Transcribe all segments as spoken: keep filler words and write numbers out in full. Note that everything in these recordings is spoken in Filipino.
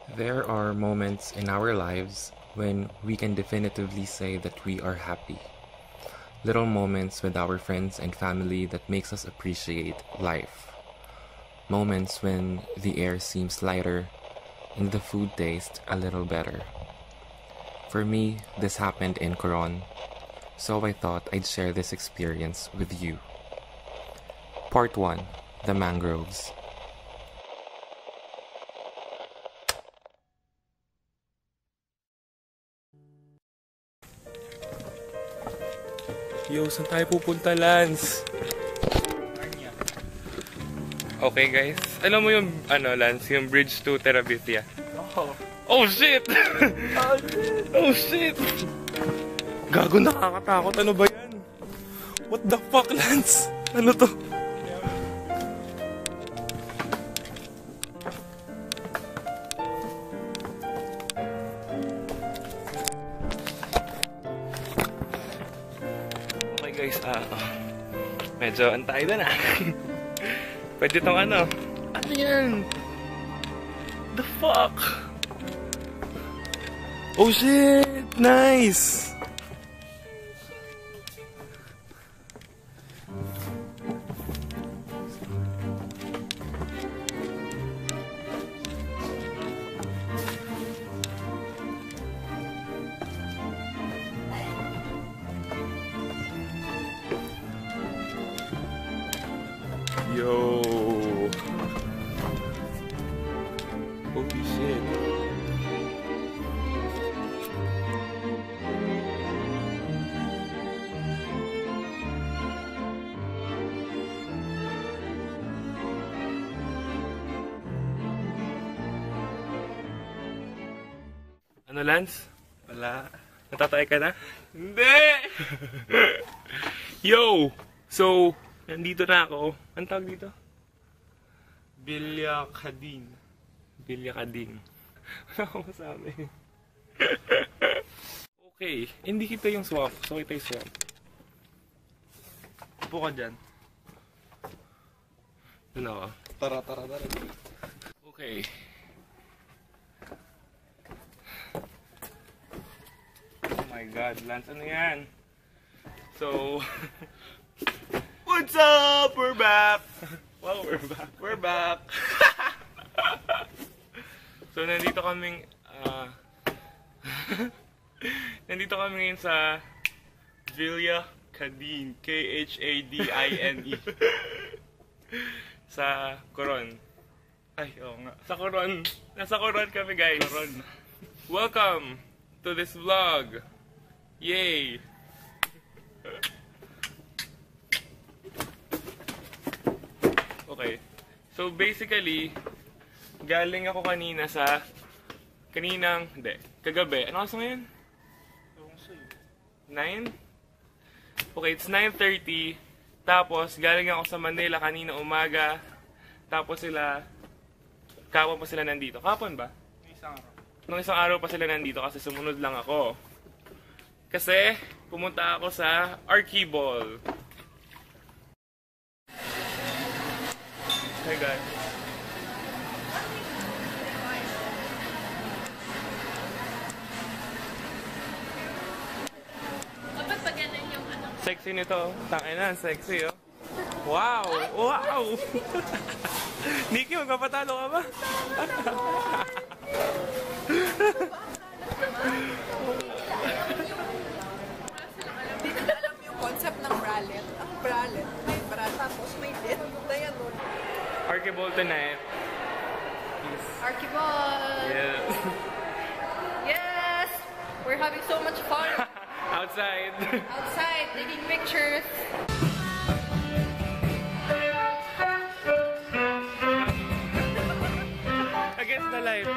There are moments in our lives when we can definitively say that we are happy. Little moments with our friends and family that makes us appreciate life. Moments when the air seems lighter and the food tastes a little better. For me, this happened in Coron, so I thought I'd share this experience with you. Part one. The Mangroves. Yo, saan tayo pupunta, Lance? Okay, guys. Alam mo yung, ano, Lance, yung bridge to Terabithia? Oh. Oh, shit! Oh, shit! Oh, shit! Gago, nakakatakot. Ano ba yan? What the fuck, Lance? Ano to? Okay, guys. Ah, uh, medyo antay na na. Pwede tong ano? Ano yan? The fuck? Oh shit! Nice! Yo! Holy shit! Ano, Lance? Wala. Natatay ka na? Hindi! Yo! So, nandito na ako. Ang tawag dito? Villa Cadin. Villa Cadin. Wala akong masabi. Okay. Hindi kita yung swamp. So, kita yung swamp. Upo ka dyan. Ano ka? Tara, tara, tara. Okay. Oh my God, Lance, ano yan? So, what's up? We're back! Wow, we're back. We're back! So, nandito kaming, uh, nandito kami ngayon sa Villa Cadin. K H A D I N E. Sa Coron. Ay, oo nga. Sa Coron. Nasa Coron kami, guys. Coron. Welcome to this vlog. Yay! Okay. So basically, galing ako kanina sa kaninang, hindi, kagabi. Ano kasi ngayon? nine? Okay, it's nine thirty. Tapos galing ako sa Manila kanina umaga. Tapos sila kapon pa sila nandito. Kapon ba? Isang araw. Nung isang araw pa sila nandito kasi sumunod lang ako. Kasi pumunta ako sa Archibald. Hey guys. Dapat pa ganun yung ano. Sexy nito. Tangina, sexy oh. Wow! Wow! Nikki, magpapatalo ka ba? Hindi na alam yung concept ng bralette. Ang bralette, may bra, tapos may dit na yan nun. Archibald tonight. Yes. Archibald! Yeah. Yes! We're having so much fun Outside. outside, taking pictures. Against the light.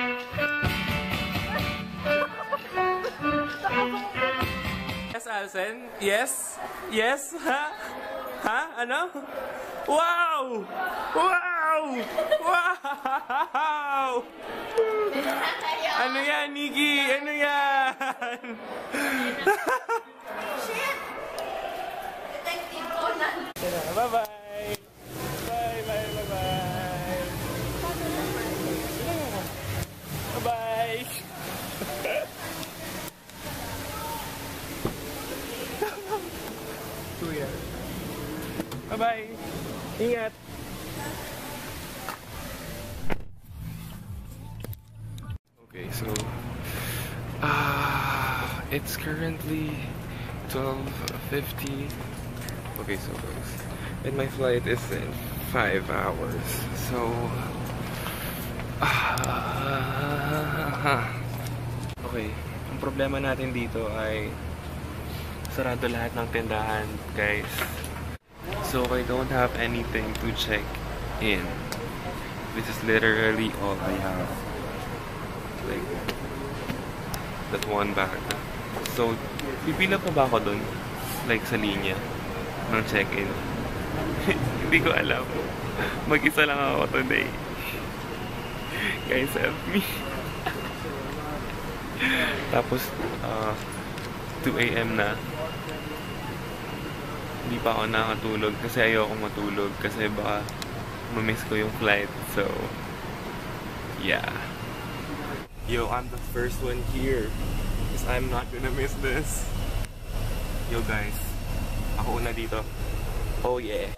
Yes, Alsen? Yes? Yes? Ha? Ha? Ano? Wow! Wow! Wow! Ano yan, Nikki? Ano yan? Shit! Detective Conan. Bye-bye! Bye, bye, bye, bye! Bye-bye! Ingat! Okay, so... Ah, it's currently twelve fifty. Okay, so guys, and my flight is in five hours. So, ah, okay. Ang problema natin dito ay sarado lahat ng tindahan, guys. So I don't have anything to check in. This is literally all I have. Like that one bag. So, pipila pa ba ako dun? Like sa linya ng check-in? Hindi ko alam. Mag-isa lang ako today. Guys, help me. Tapos, uh, two A M na. Hindi pa ako nakatulog kasi ayoko matulog kasi baka mamiss ko yung flight. So, yeah. Yo, I'm the first one here. Because I'm not gonna miss this. Yo guys, ako una dito. Oh yeah.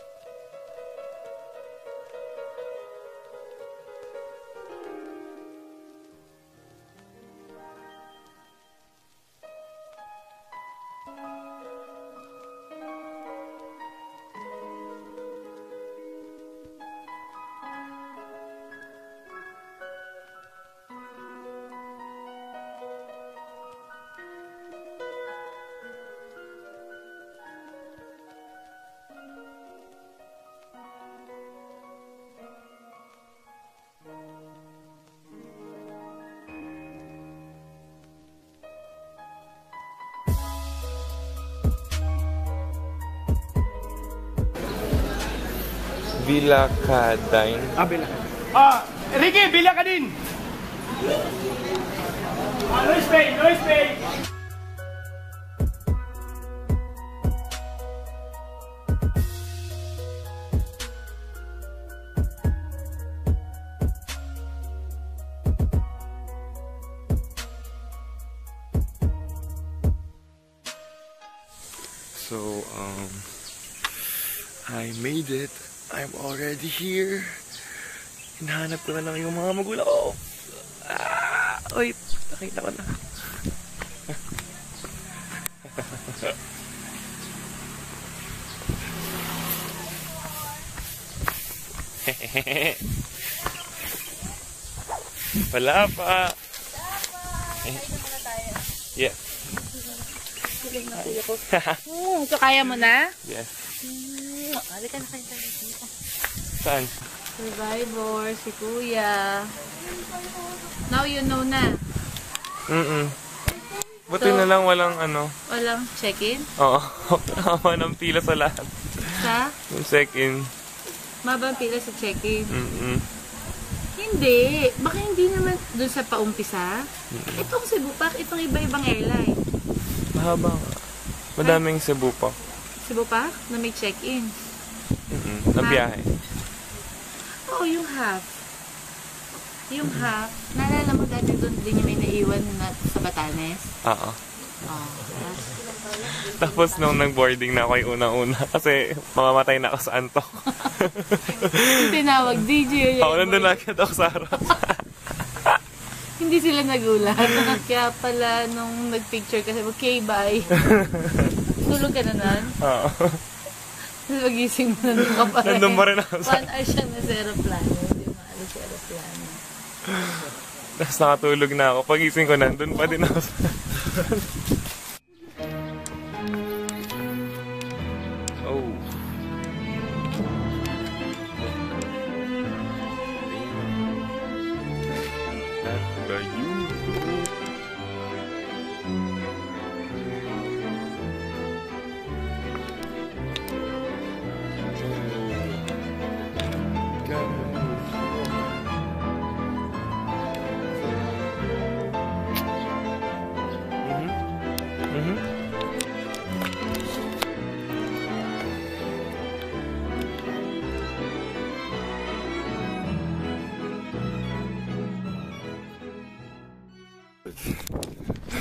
Villa Cadine. Ah, Bila. Ah, Ricky, Bila ka din! Ah, no space, no space! So, um, I made it. I'm already here. Hinahanap ko na lang yung mga magulang ko. Ah! Uy! Nakita ko na. Wala pa. Yeah. Hmm, so kaya mo na? Yes. Hmm, halika na kayo tayo dito. Saan? Survivor, si Kuya. Now you know na. Mm-mm. Buti So, na lang walang ano. Walang check-in? Oo. Hama ng pila sa lahat. Sa? Yung check-in. Mabang pila sa check-in? Mm-mm. Hindi. Baka hindi naman dun sa paumpisa. Mm-mm. Itong Cebu Pack, itong iba-ibang airline. Mahaba nga. Madaming Cebu pa. Cebu Pack na may check-in. Mm-mm. Na biyahe. Oo, yung half. Yung half. Naalala mo dati doon din yung may naiwan na sa Batanes? Oo. Oo. Tapos nung nag-boarding na ako yung una-una kasi mamamatay na ako sa antok. Yung tinawag, D J. Oo, nandun agad ako sa harap. Hindi sila nagulat. Kaya pala nung nag-picture kasi, okay, bye. Tulog ka na nun? Oo. Magising mo nandun ka pa rin. Nandun pa rin ako sa... One hour siya na sa aeroplano. Hindi maalis sa aeroplano. Tapos nakatulog na ako. Pagising ko, nandun pa din ako sa... Oh. That's the YouTube.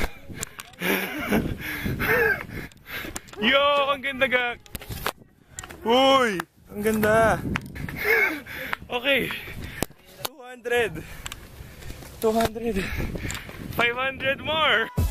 Yo, ang ganda ga. Uy! Ang ganda! Okay. two hundred. two hundred. five hundred more!